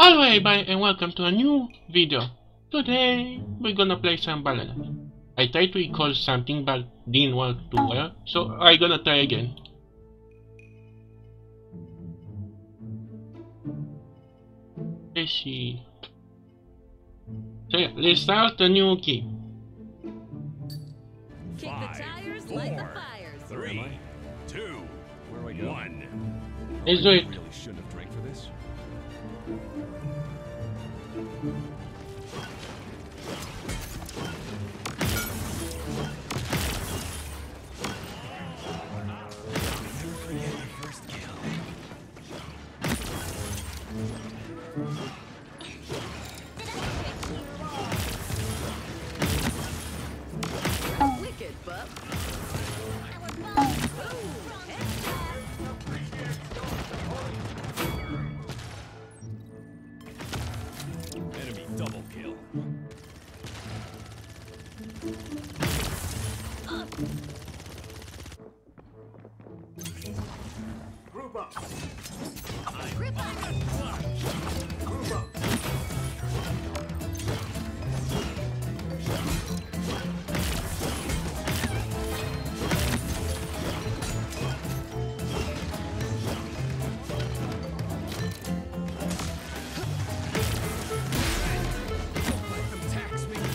Alright, bye and welcome to a new video. Today we're gonna play some Paladins. I tried to recall something but didn't work too well, so I'm gonna try again. Let's see. So yeah, let's start a new key. Kick the tires, light the fires. 3, 2, where do I go? 1. Let's do it. Really shouldn't have drank for this. Never forget your first kill. Wicked, bub. Enemy double kill. Group up. Grip up. Group up. Let them tax me.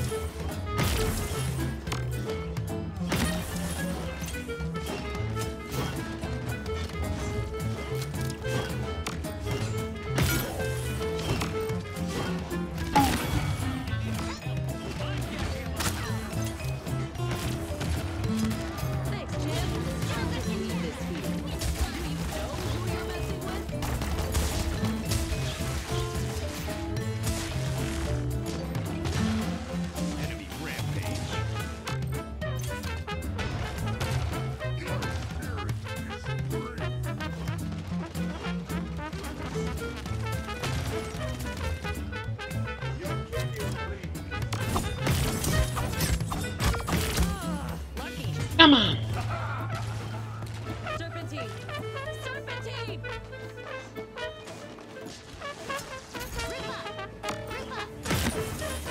Thanks, Jim. Sounds like you need this speed. Do you know who you're messing with? Enemy rampage. Lucky. Come on! Serpentine. Serpentine. Rip up. Rip up.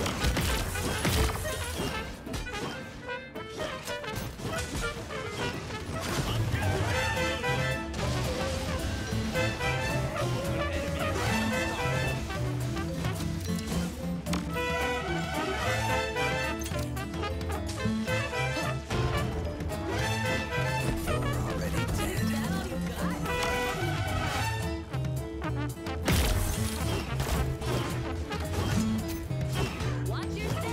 Is that all you got? Watch your step.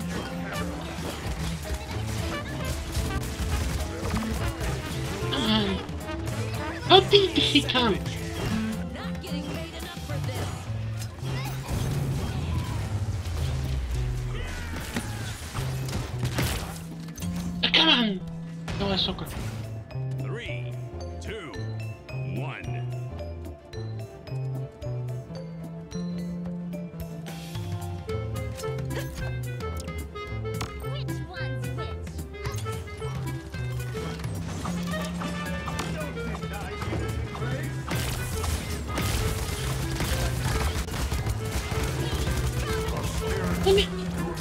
How did he come? Not getting paid enough for this. Come on! That was so good. 3, 2, 1. Which one's which? Let me...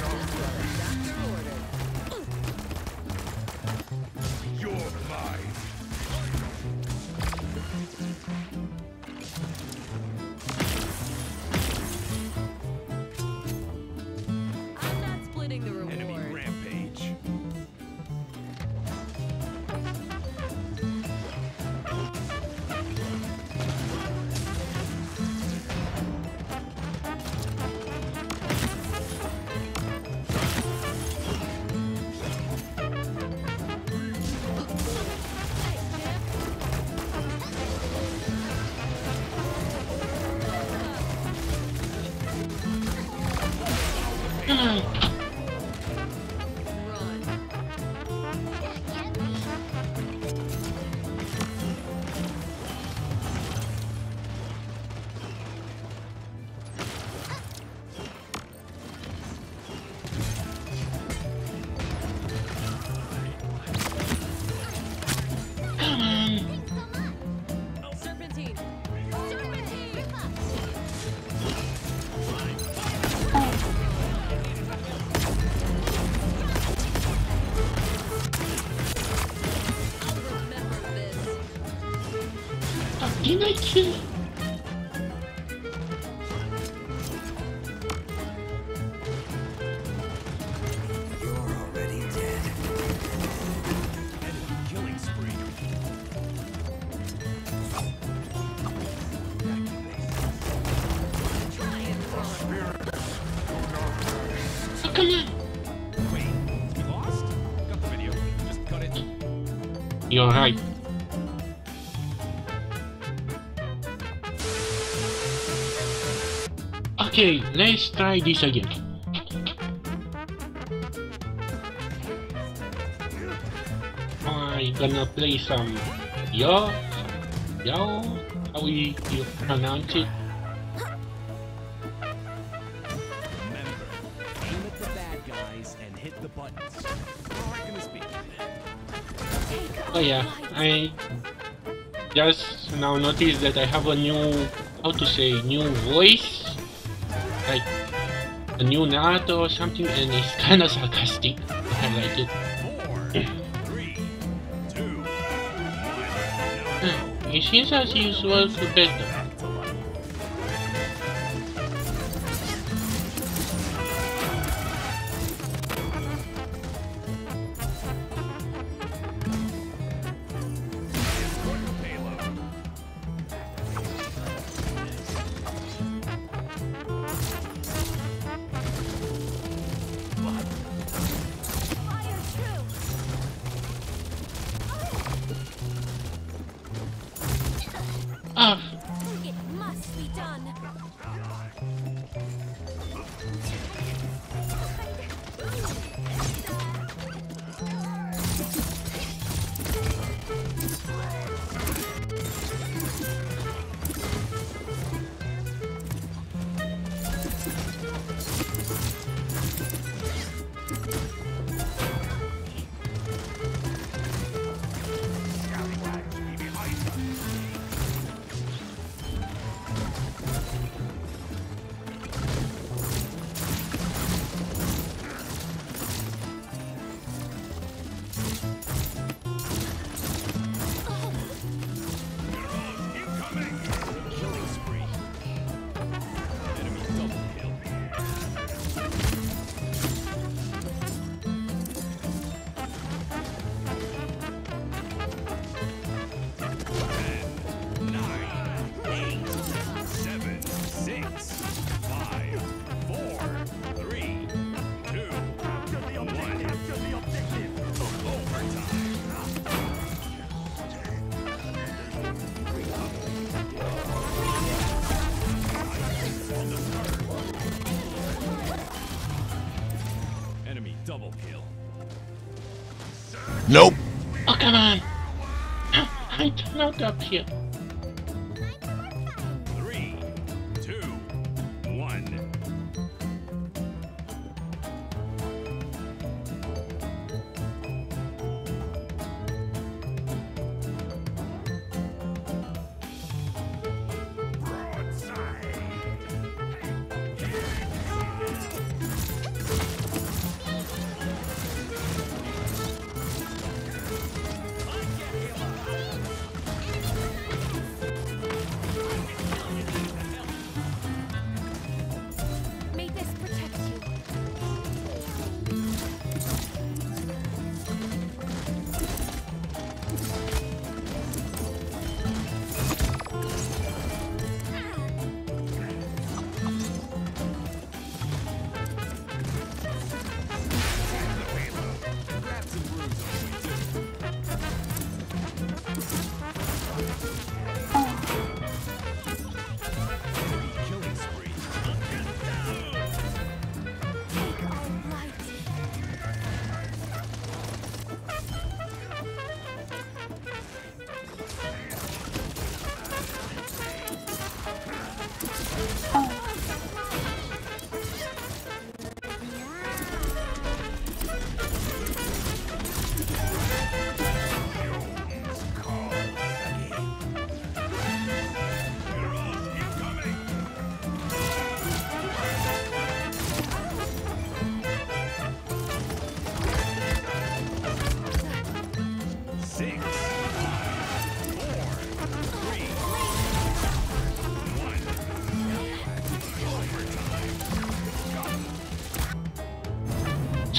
You're mine. I'm not splitting the Enemy reward. rampage. Did I kill? You're already dead. Enemy killing spree. Oh, come on! Wait, we lost? Got the video. Just cut it. You're right. Okay, let's try this again. I'm gonna play some yo, how you pronounce it? Remember, aim at the bad guys and hit the buttons. Alright, gonna speak. Oh yeah, I just now noticed that I have a new, how to say, new voice, like a new narrator or something, and it's kind of sarcastic. I like it. 4, 3, 2, 1. It seems as usual to better. Fire true. Ah, It must be done. Killing spree. Enemy double kill. Ten, 9, 8, 7, 6, 5, 4, 3, 2, 1. Overtime. Enemy double kill. Nope. oh come on! I cannot up here. 3, 2, 1.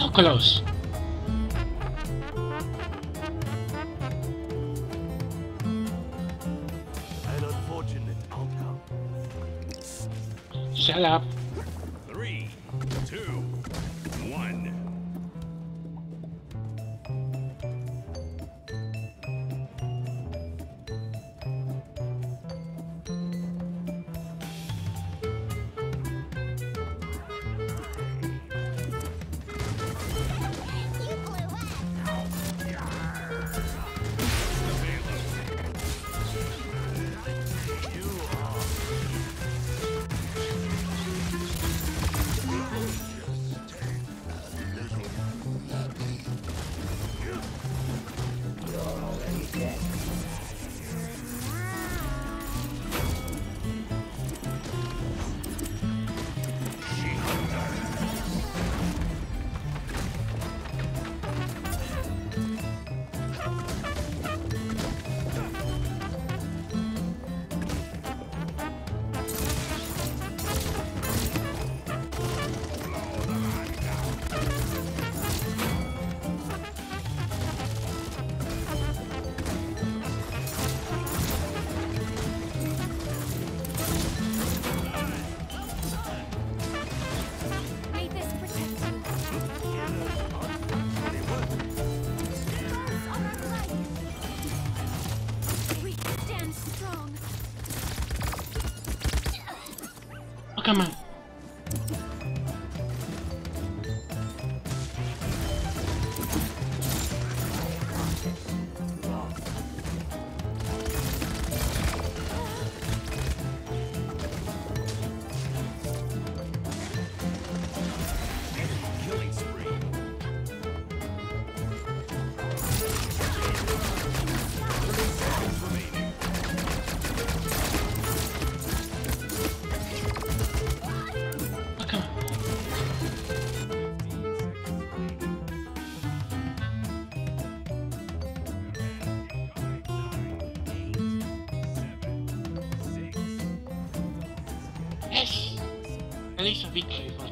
So close. An unfortunate outcome. Shut up. 3, 2, 1. May this protect you. Heroes are our life. We stand strong. Oh, come on. Killing spree. Remaining. Oh, come on. Yes! At least a victory for